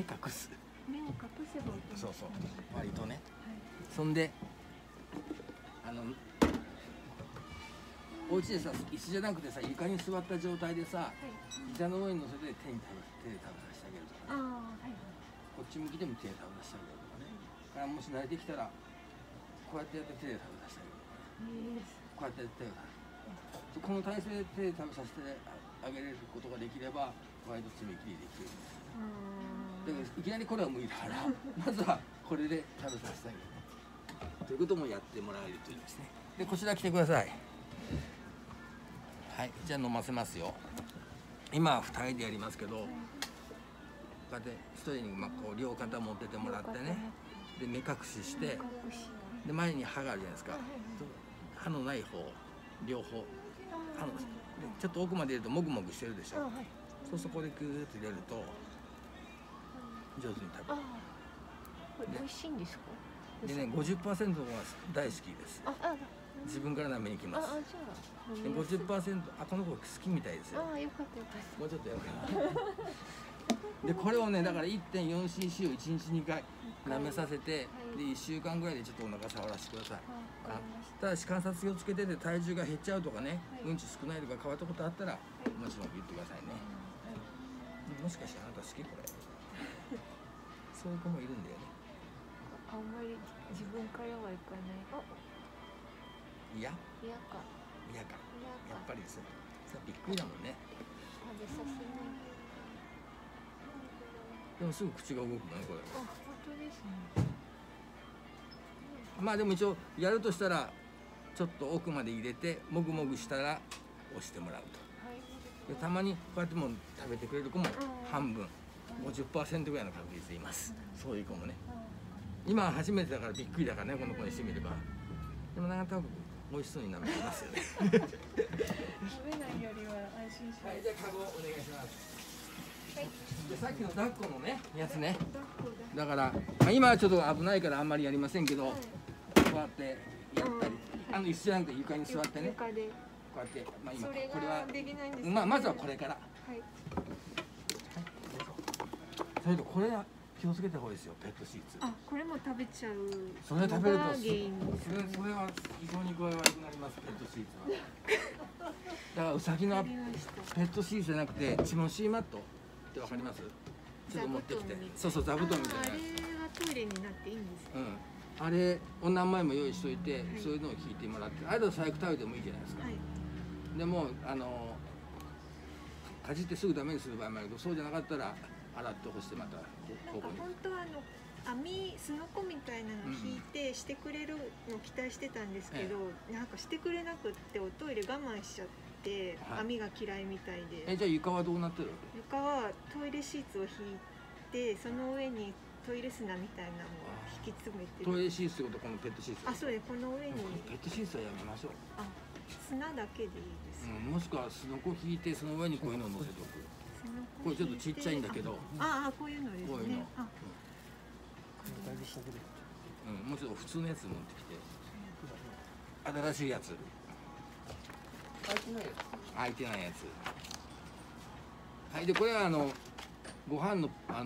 隠す。 目を隠せば。 そうそう、割とね。 はい。 そんでお家でさ、椅子じゃなくてさ、床に座った状態でさ、膝の上に乗せて手で食べさせてあげるとかね。 ああ、はい。 こっち向きでも手で食べさせてあげるとかね。だからもし慣れてきたらこうやってやって手で食べさせてあげるとかね。こうやって手をこの体勢で手で食べさせてあげれることができれば割と爪切りできるんです。だからいきなりこれは無理だからまずはこれで食べさせてあげるということもやってもらえるといいですね。でこちら来てください。はい、じゃあ飲ませますよ。今は2人でやりますけど、こうやって1人にこう両肩持っててもらってね、で目隠しして、で前に歯があるじゃないですか。歯のない方両方歯のでちょっと奥まで入れるともぐもぐしてるでしょ。そうそこでグーッと入れると上手に食べる。 これ美味しいんですか？ でね、50% が大好きです。自分から舐めに来ます。で 50% この子好きみたいですよ。 よかったよかった。 もうちょっとやるかな。でこれをね、だから 1.4cc を1日2回舐めさせて、で1週間ぐらいでちょっとお腹触らせてください。ただし観察気をつけてて、体重が減っちゃうとかね、うんち少ないとか変わったことあったらもちろん言ってくださいね。もしかしてあなた好きこれそういう子もいるんだよね。 あんまり自分からはいかない。 嫌か。 嫌か。 やっぱりさびっくりだもんね。 食べさせない。 でもすぐ口が動くのねこれ。 本当ですね。 まあでも一応やるとしたらちょっと奥まで入れてもぐもぐしたら押してもらうと。でたまにこうやっても食べてくれる子も半分 50% ぐらいの確率でいます。そういう子もね。今は初めてだからびっくりだからね、この子にしてみれば。でもなんか多分美味しそうに舐めてますよね。 食べないよりは安心します。 はい、じゃあカゴお願いします。 はい。 でさっきの抱っこのねやつね。だから、今はちょっと危ないからあんまりやりませんけど、こうやってやったり、椅子じゃなくて床に座ってね。 床で。 こうやって、今それこれはができないんです。 まずはこれから。 はい。 それとこれは気をつけた方がいいですよ、ペットシーツ。 これも食べちゃう。 それ食べると原因ですね。 それは非常に具合悪くなります、ペットシーツは。だからウサギのペットシーツじゃなくてチモシーマットってわかります？ちょっと持ってきて、そうそう、座布団みたいなやつ。 あれはトイレになっていいんですか？ あれを何枚も用意しといて、そういうのを引いてもらって、あれだと最悪食べてもいいじゃないですか。でもかじってすぐダメにする場合もあるけど、そうじゃなかったら洗って干してまたここに。 本当は網すのこみたいなの引いてしてくれるのを期待してたんですけど、なんかしてくれなくっておトイレ我慢しちゃって、網が嫌いみたいで。 じゃあ床はどうなってる？ 床はトイレシーツを引いて、その上にトイレ砂みたいなのを引き詰めて。 トイレシーツってことこのペットシーツ？ そうです。この上に。 ペットシーツはやめましょう。 砂だけでいいです。 もしくはすのこ引いてその上にこういうのを乗せておく。これちょっとちっちゃいんだけど。 こういうのですね。 こういうの。もうちょっと普通のやつ持ってきて。新しいやつ。開いてないやつ。はい、でこれはご飯のパ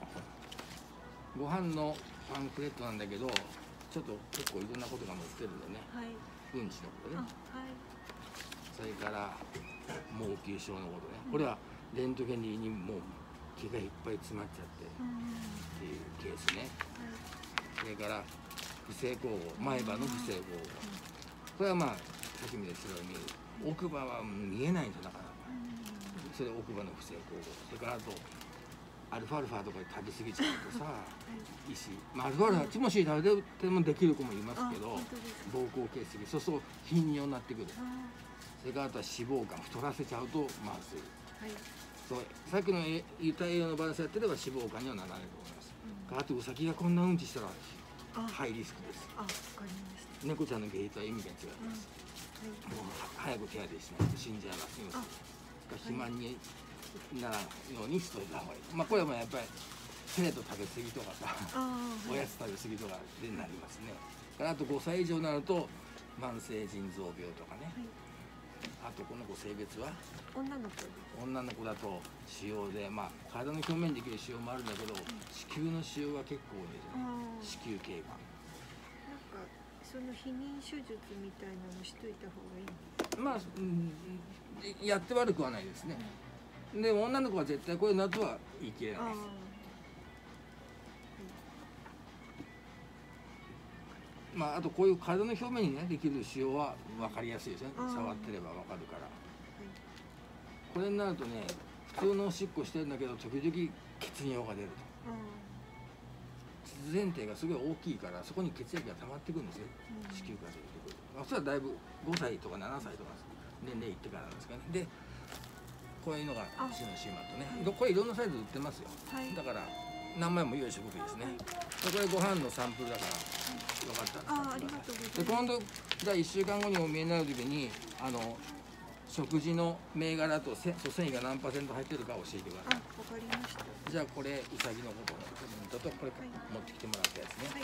ンフレットなんだけど、ちょっと結構いろんなことが載ってるんでね。うんちのことね。それから毛球症のことね。これはレントゲンにもう毛がいっぱい詰まっちゃってっていうケースね。それから不正光合、前歯の不正光合。これはさっき見た白い見える。奥歯は見えないんですよ、なかなか。それ奥歯の不正光合。それからあとアルファルファとかで食べ過ぎちゃうとさ、石、アルファルファチモシー食べてもできる子もいますけど、膀胱系すぎ、そうすると頻尿になってくる。それからあとは脂肪肝、太らせちゃうとまずい。そうさっきの言った栄養のバランスやってれば脂肪肝にはならないと思います。あとウサギがこんなうんちしたらハイリスクです。猫ちゃんの下痢とは意味が違います。もう早く手当てしないと死んじゃいますよ。肥満にならないようにしといた方がいい。これもやっぱりペレット食べ過ぎとかさ、おやつ食べ過ぎとかでなりますね。あと5歳以上になると慢性腎臓病とかね、 あとこの子性別は女の子です。 女の子だと腫瘍で、まあ体の表面にできる腫瘍もあるんだけど、子宮の腫瘍が結構多いんですよね。子宮頸がん。 なんかその避妊手術みたいなのしといた方がいい。 まあ、やって悪くはないですね。でも女の子は絶対こういう夏は言い切れないです。まあ、あとこういう体の表面にねできる腫瘍は分かりやすいですね。触ってれば分かるから。これになるとね、普通のおしっこしてるんだけど時々血尿が出ると。膣前庭がすごい大きいからそこに血液が溜まってくるんですよ。子宮から出てくる。それはだいぶ5歳とか7歳とか年齢いってからなんですかね。でこういうのが血のシーマットね。これいろんなサイズ売ってますよ。だから何枚も用意しておくべきですね。これご飯のサンプルだからよかったら使ってください。で今度じゃあ1週間後にお見えになる時に食事の銘柄と繊維が何%入ってるか教えてください。 わかりました。 じゃあこれうさぎのことのコメントとこれ持ってきてもらったやつね。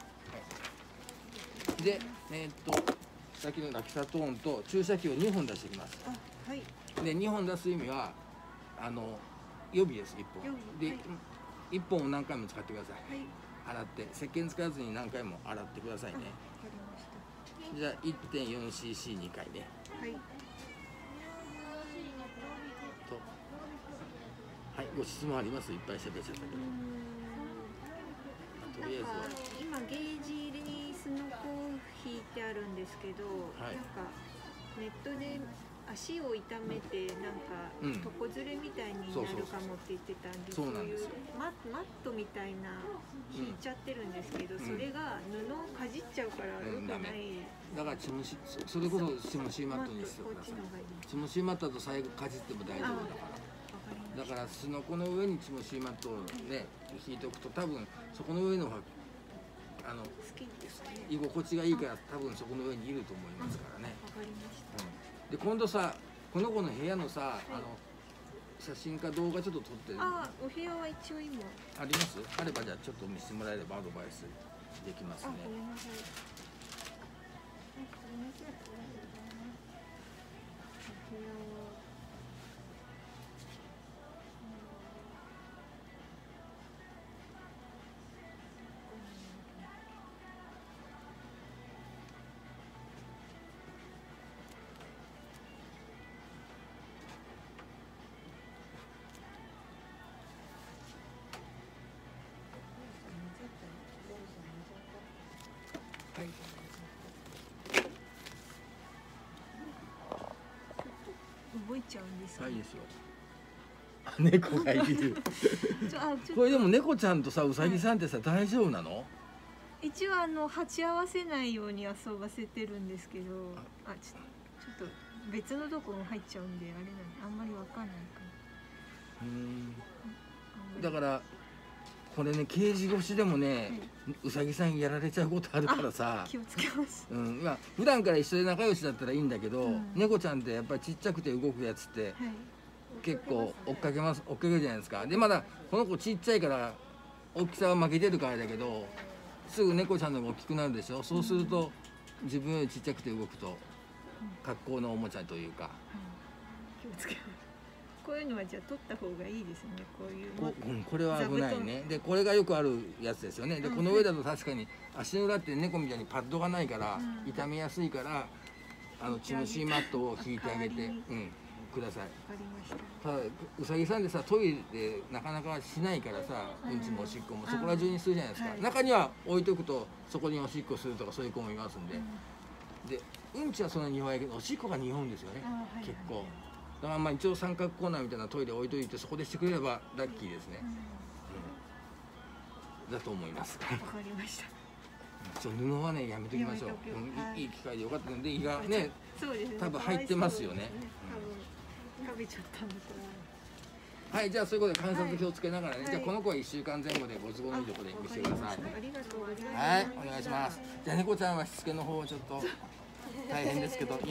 でさっきのラキサトーンと注射器を2本出してきます。で2本出す意味は予備です。1本で1本を何回も使ってください。洗って石鹸使わずに何回も洗ってくださいね。じゃあ 1.4cc2 回ね。はい、ご質問あります？いっぱい喋っちゃったけど。とりあえずは今ゲージにスノコを引いてあるんですけど、なんかネットで足を痛めてなんか床ずれみたいになるかもって言ってたんで、そういうマットみたいな引いちゃってるんですけど、それが布をかじっちゃうから良くない。 だからそれこそチモシーマットにしてください。チモシーマットだと最後かじっても大丈夫だから。だからスノコの上にチモシーマットをね引いておくと多分そこの上の方が居心地がいいから多分そこの上にいると思いますからね。で今度さこの子の部屋のさ写真か動画ちょっと撮ってる。 お部屋は一応今あります？あればじゃあちょっと見せてもらえればアドバイスできますね。 動いちゃうんですか？ いいですよ。猫がいる。これでも猫ちゃんとさうさぎさんってさ大丈夫なの？ 一応鉢合わせないように遊ばせてるんですけど、ちょっと別のとこも入っちゃうんであれなんであんまりわかんないかな。だからこれねケージ越しでもね、うさぎさんやられちゃうことあるからさ。 気をつけます。 まあ普段から一緒で仲良しだったらいいんだけど、猫ちゃんってやっぱりちっちゃくて動くやつって。結構追っかけるじゃないですか。でまだこの子ちっちゃいから大きさは負けてるからだけどすぐ猫ちゃんの方が大きくなるでしょ。そうすると自分よりちっちゃくて動くと格好のおもちゃというか、 気をつけます。こういうのはじゃあ取った方がいいですね。 これは危ないね。でこれがよくあるやつですよね。でこの上だと確かに足の裏って猫みたいにパッドがないから傷みやすいからチムシーマットを引いてあげてください。ただうさぎさんでさトイレでなかなかしないからさ、うんちもおしっこもそこら中にするじゃないですか。中には置いとくとそこにおしっこするとかそういう子もいますんで、でうんちはそんなに匂わないけどおしっこが匂うんですよね、結構。だからまあ一応三角コーナーみたいなトイレ置いといてそこでしてくれればラッキーですね。だと思います。 わかりました。 布はねやめときましょう。いい機会でよかったので胃がね多分入ってますよね。 食べちゃったんだから。 はい、じゃあそういうことで観察気をつけながらね、じゃあこの子は1週間前後でご都合のいいところで見せてください。 ありがとうございます。 はい、お願いします。じゃあ猫ちゃんはしつけの方はちょっと大変ですけど。